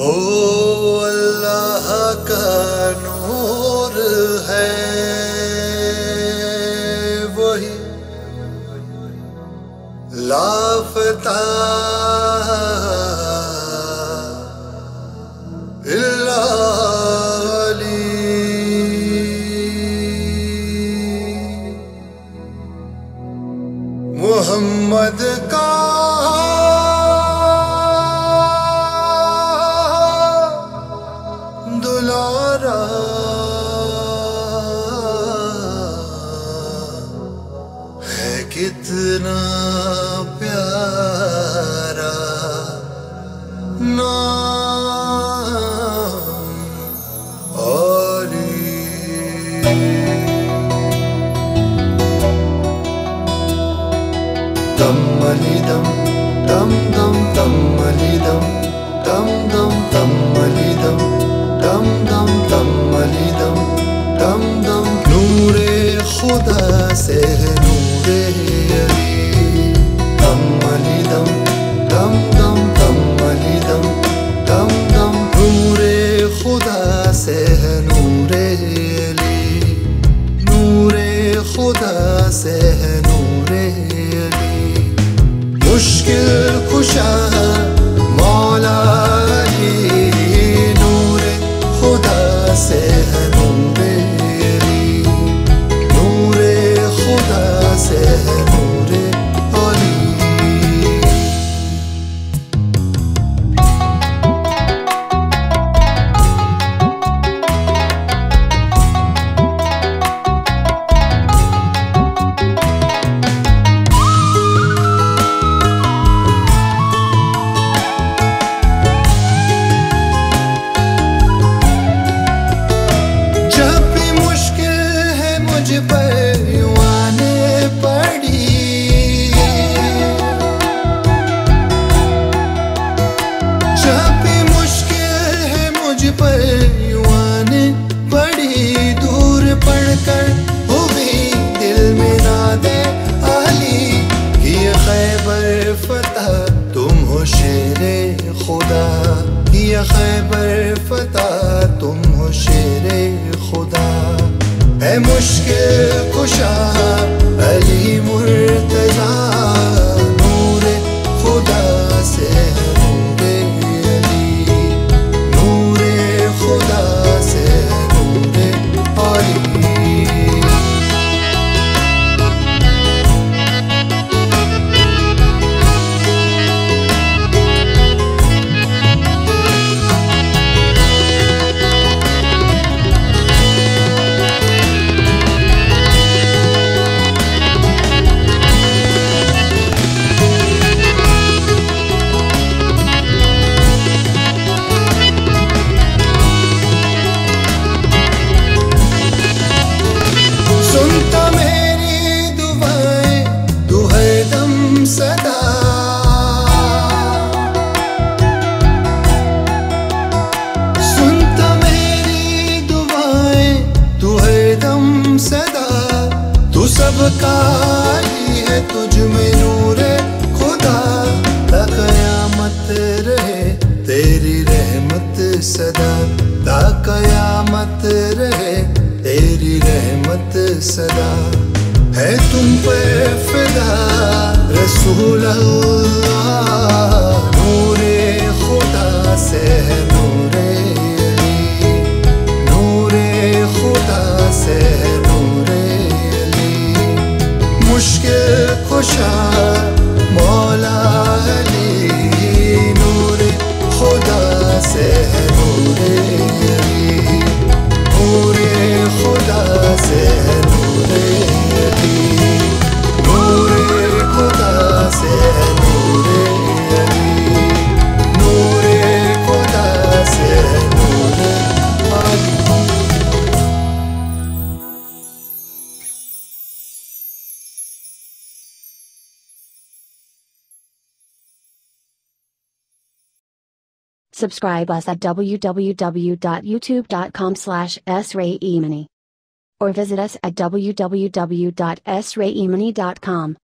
ओ अल्लाह का नूर है वही लापता इल्ला अली मोहम्मद का दुलारा है कितना प्यारा नाम अली। दम अली दम दम दम दम अली दम दम दम दम अली दम दम दम दम अली दम दम दम नूरे खुदा से नूरे अली दम अली दम दम दम दम अली दम दम दम नूरे खुदा से नूरे अली नूरे खुदा से नूरे अली मुश्किल कुशा मौला अली नूरे खुदा से नूरे अली नूरे खुदा से नूरे अली। खैबर फतह तुम हो शेरे खुदा है मुश्किल कुशा अली मुर्तजा नूरे खुदा से नूरे अली नूरे खुदा से नूरे अली। सबका है तुझ में नूरे खुदा ता कयामत रहे तेरी रहमत सदा ता कयामत रहे तेरी रहमत सदा है तुम पे फिदा रसूल अल्लाह नूरे खुदा से नूरे अली नूरे खुदा से नूरे मुश्किल खुशा मौला अली नूरे खुदा से नूरे अली नूरे खुदा से नूरे अली नूरे खुदा से नूरे अली नूरे खुदा से नूरे Ali. Subscribe us at www.youtube.com/sraheemani or visit us at www.sraheemani.com.